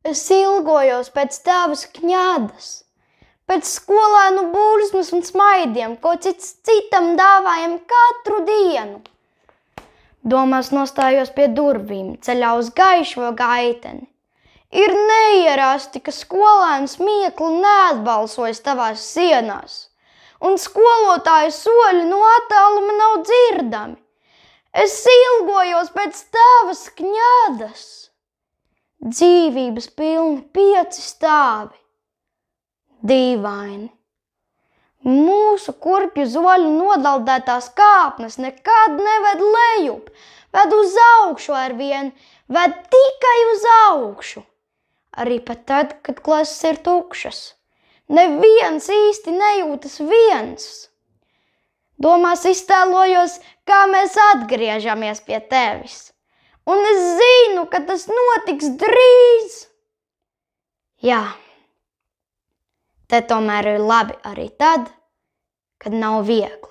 Es ilgojos pēc tavas kņadas, pēc skolēnu burzmas un smaidiem, ko cits citam dāvājam katru dienu. Domās nostājos pie durvīm, ceļā uz gaišo gaiteni. Ir neierasti, ka skolēns miekli neatbalsojas tavās sienās, un skolotāja soļi no attāluma nav dzirdami. Es ilgojos pēc tavas kņadas. Dzīvības pilni 5 stāvi. Dīvaini. Mūsu kurpju zoļu nodaldētās kāpnes nekad neved lejup, ved uz augšu arvien, ved tikai uz augšu. Arī pat tad, kad klases ir tukšas. Neviens īsti nejūtas viens. Domās iztēlojos, kā mēs atgriežamies pie tevis. Un es zinu, ka tas notiks drīz. Jā, te tomēr ir labi arī tad, kad nav viegli.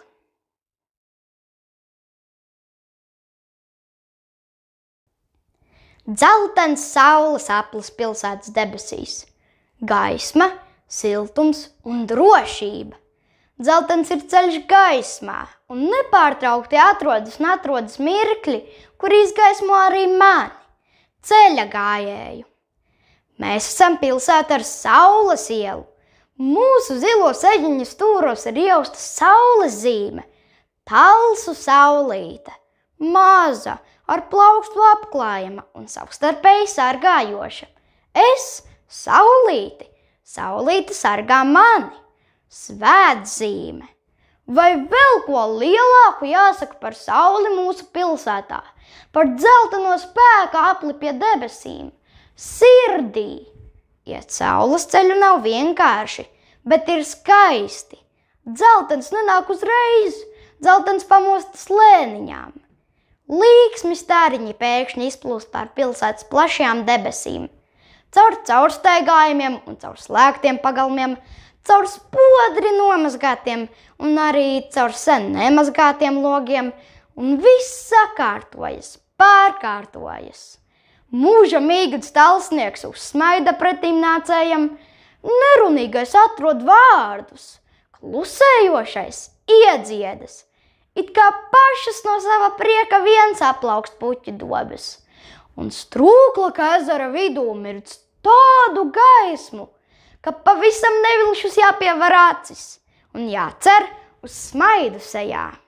Dzeltens saules aplis pilsētas debesīs. Gaisma, siltums un drošība. Dzeltens ir ceļš gaismā, un nepārtraukti atrodas mirkļi, kur izgaismo arī mani, ceļa gājēju. Mēs esam pilsēta ar saules ielu. Mūsu zilo seģiņu stūros ir iausta saules zīme, talsu saulīte, maza, ar plaukstu apklājama un savstarpēji sargājoša. Es saulīti, saulīte sargā mani, svētzīme. Vai vēl ko lielāku jāsaka par sauli mūsu pilsētā, par dzelteno spēka apli pie debesīm, sirdī? Iet saules ceļu nav vienkārši, bet ir skaisti. Dzeltens nenāk uzreiz, dzeltens pamostas lēniņām. Līksmi stariņi pēkšņi izplūst pār pilsētas plašajām debesīm. Caur caurstaigājumiem un caur slēgtiem pagalmiem, caur spodri nomazgātiem un arī caur sen nemazgātiem logiem, un viss sakārtojas, pārkārtojas. Mūža mīgats talsnieks uzsmaida pretīm nācējam, nerunīgais atrod vārdus, klusējošais iedziedas, it kā pašas no sava prieka viens aplaukst puķi dobes, un Strūklaka ezera vidū mirdz tādu gaismu, ka pavisam nevilšus jāpievar acis un jācer uz smaidu sejā.